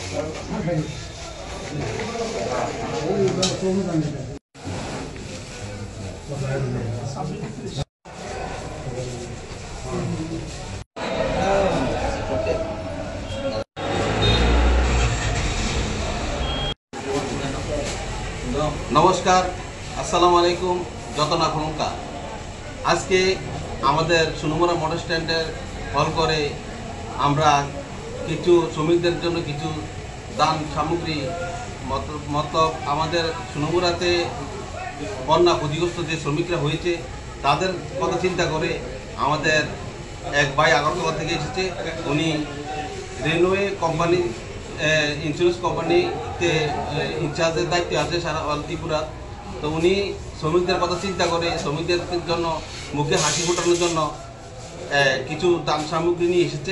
নমস্কার, আসসালামু আলাইকুম। যতনা খনকা আজকে আমাদের সুনমুরা মোটর স্ট্যান্ডের হল করে আমরা কিছু শ্রমিকদের জন্য কিছু দান সামগ্রী মতলব আমাদের সুনমুরাতে বন্যা ক্ষতিগ্রস্ত যে শ্রমিকরা হয়েছে তাদের কথা চিন্তা করে আমাদের এক ভাই আগরতলা থেকে এসেছে। উনি রেলওয়ে কোম্পানি ইন্স্যুরেন্স কোম্পানিতে ইনচার্জের দায়িত্বে আছে সারা অল ত্রিপুরা। তো উনি শ্রমিকদের কথা চিন্তা করে শ্রমিকদের জন্য মুখে হাসি ফোটানোর জন্য কিছু দান সামগ্রী নিয়ে এসেছে।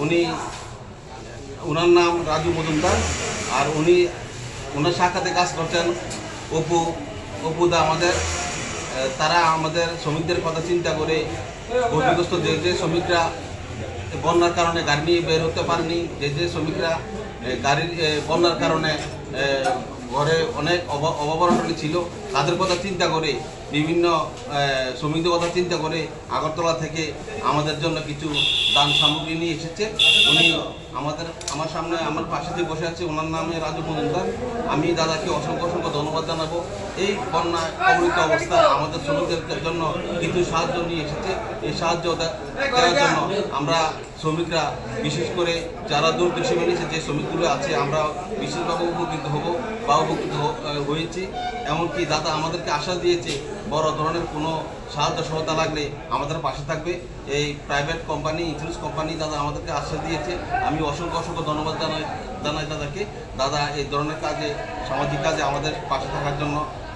ওনার নাম রাজু মজুমদার, আর ওনার শাখাতে কাজ করছেন অপুদা আমাদের। তারা আমাদের শ্রমিকদের কথা চিন্তা করে ক্ষতিগ্রস্ত যে শ্রমিকরা বন্যার কারণে গাড়ি নিয়ে বের হতে পারেনি, যে শ্রমিকরা গাড়ির বন্যার কারণে ঘরে অনেক অভাবনটন ছিল, তাদের কথা চিন্তা করে বিভিন্ন শ্রমিকদের কথা চিন্তা করে আগরতলা থেকে আমাদের জন্য কিছু দান সামগ্রী নিয়ে এসেছে। উনি আমার সামনে আমার পাশে যে বসে আছে, ওনার নামে রাজু মজুমদার। আমি দাদাকে অসংখ্য ধন্যবাদ জানাবো। এই বন্যা কবলিত অবস্থায় আমাদের শ্রমিকদের জন্য কিছু সাহায্য নিয়ে এসেছে। এই সাহায্য দেওয়ার জন্য আমরা শ্রমিকরা, বিশেষ করে যারা দরিদ্র সীমার নিচে যে শ্রমিকগুলো আছে, আমরা বিশেষভাবে উপকৃত হব বা উপকৃত হয়েছি। এমনকি দাদা আমাদেরকে আশ্বাস দিয়েছে বড় ধরনের কোনো সাহায্য সহায়তা লাগলে আমাদের পাশে থাকবে। এই প্রাইভেট কোম্পানি, ইন্স্যুরেন্স কোম্পানি দাদা আমাদেরকে আশ্বাস দিয়েছে। আমি অসংখ্য ধন্যবাদ জানাই দাদাকে। দাদা এই ধরনের কাজে, সামাজিক কাজে আমাদের পাশে থাকার জন্য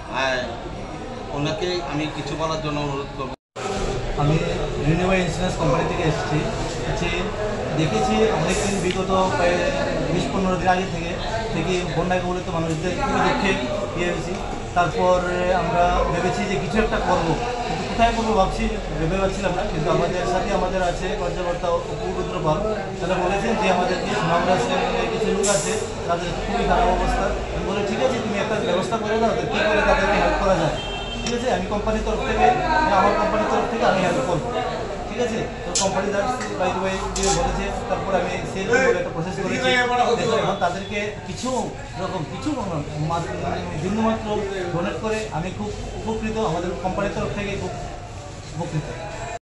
ওনাকে আমি কিছু বলার জন্য অনুরোধ করব। আমি রিনিউয়েবল ইন্স্যুরেন্স কোম্পানি থেকে এসেছি। দেখেছি অনেকদিন, বিগত প্রায় 20-15 দিন আগে থেকে বন্যায় কবলিত মানুষদের খুবই দুঃখে হয়েছি। তারপর আমরা ভেবেছি যে কিছু একটা করবো, কিন্তু কোথায় করবো ভেবে পাচ্ছিলাম না। কিন্তু আমাদের সাথে আমাদের আছে কর্মকর্তা উপরুদ্র পাল, তারা বলেছেন যে আমাদেরকে সুনামরা কিছু লোক আছে, তাদের খুবই খারাপ অবস্থা। আমি বলে ঠিক আছে, তুমি একটা ব্যবস্থা করে দাও, কী করে তাদেরকে হেল্প করা যায়। ঠিক আছে, আমি আমার কোম্পানির তরফ থেকে আমি হেল্প করবো। ঠিক আছে, তো কোম্পানি দিয়ে বলেছে। তারপর আমি সেল একটা প্রসেস করেছি। এখন তাদেরকে কিছু বিন্দুমাত্র ডোনেট করে আমি খুব উপকৃত, আমাদের কোম্পানির তরফ থেকে খুব উপকৃত।